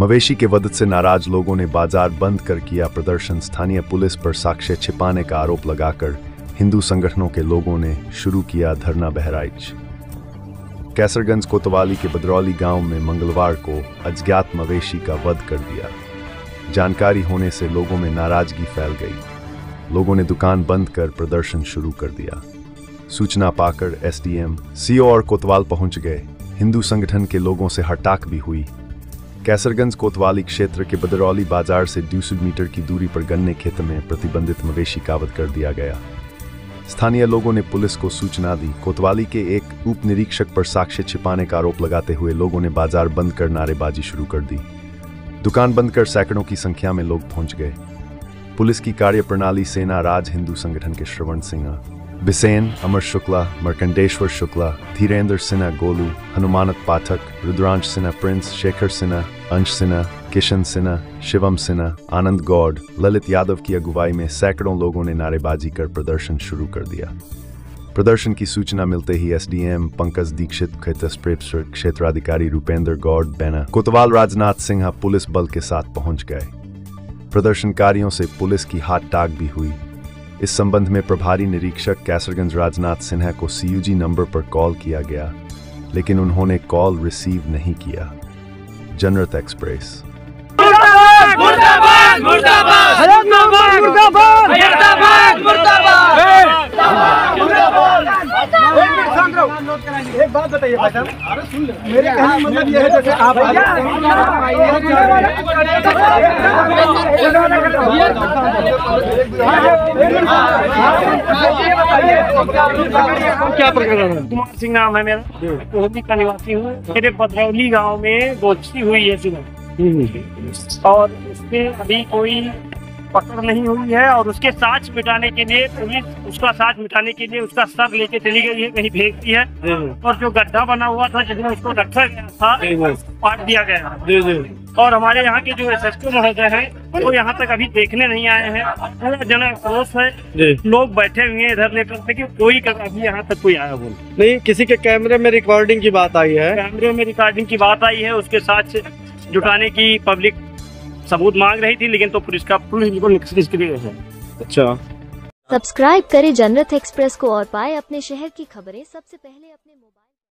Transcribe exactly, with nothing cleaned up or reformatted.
मवेशी के वध से नाराज लोगों ने बाजार बंद कर किया प्रदर्शन। स्थानीय पुलिस पर साक्ष्य छिपाने का आरोप लगाकर हिंदू संगठनों के लोगों ने शुरू किया धरना बहराइच। कैसरगंज कोतवाली के बदरौली गांव में मंगलवार को अज्ञात मवेशी का वध कर दिया। जानकारी होने से लोगों में नाराजगी फैल गई। लोगों ने दुकान बंद कर प्रदर्शन शुरू कर दिया। सूचना पाकर एसडीएम, सीओ और कोतवाल पहुंच गए। हिंदू संगठन के लोगों से हड़ताल भी हुई। कैसरगंज कोतवाली क्षेत्र के बदरौली बाजार से दो सौ मीटर की दूरी पर गन्ने खेत में प्रतिबंधित मवेशी का वध कर दिया गया। स्थानीय लोगों ने पुलिस को सूचना दी। कोतवाली के एक उप निरीक्षक पर साक्ष्य छिपाने का आरोप लगाते हुए लोगों ने बाजार बंद कर नारेबाजी शुरू कर दी। दुकान बंद कर सैकड़ों की संख्या में लोग पहुंच गए। पुलिस की कार्यप्रणाली सेना राज हिंदू संगठन के श्रवण सिन्हा, बिसेन, अमर शुक्ला, मर्कंडेश्वर शुक्ला, धीरेन्द्र सिन्हा गोलू, हनुमानत पाठक, रुद्रांश सिन्हा प्रिंस, शेखर सिन्हा, अंश सिन्हा, किशन सिन्हा, शिवम सिन्हा, आनंद गौड़, ललित यादव की अगुवाई में सैकड़ों लोगों ने नारेबाजी कर प्रदर्शन शुरू कर दिया। प्रदर्शन की सूचना मिलते ही एसडीएम पंकज दीक्षित, क्षेत्राधिकारी रूपेंद्र गौड़ बैना, कोतवाल राजनाथ सिन्हा पुलिस बल के साथ पहुंच गए। प्रदर्शनकारियों से पुलिस की हाथ टाक भी हुई। इस संबंध में प्रभारी निरीक्षक कैसरगंज राजनाथ सिन्हा को सीयूजी नंबर पर कॉल किया गया, लेकिन उन्होंने कॉल रिसीव नहीं किया। जनरत एक्सप्रेस। मुर्दाबाद मुर्दाबाद मुर्दाबाद मुर्दाबाद मुर्दाबाद एक बात बताइए भाई साहब, मेरे कहने का मतलब ये है जैसे आप क्या प्रकरण है? कुमार सिंह नाम है मेरा, कोहली का निवासी हूँ। मेरे बदरौली गांव में गोष्ठी हुई है सुबह, और उसमें अभी कोई पकड़ नहीं हुई है, और उसके साक्ष्य मिटाने के लिए पुलिस उसका साक्ष्य मिटाने के लिए उसका सर लेके चली गई है, कहीं भेज दी है, और जो गड्ढा बना हुआ था जिसमें उसको रखा गया था पाट दिया गया। और हमारे यहाँ के जो एसएसपी महोदय हैं वो यहाँ तक अभी देखने नहीं आए हैं। पूरा जन आक्रोश है, लोग बैठे हुए हैं इधर लेकर, लेकिन कोई अभी यहाँ तक कोई आया बोल नहीं। किसी के कैमरे में रिकॉर्डिंग की बात आई है, कैमरे में रिकॉर्डिंग की बात आई है, उसके साथ जुटाने की पब्लिक सबूत मांग रही थी, लेकिन तो पुलिस का पुलिस को निष्क्रिय है। अच्छा, सब्सक्राइब करें जनरत एक्सप्रेस को और पाए अपने शहर की खबरें सबसे पहले अपने मोबाइल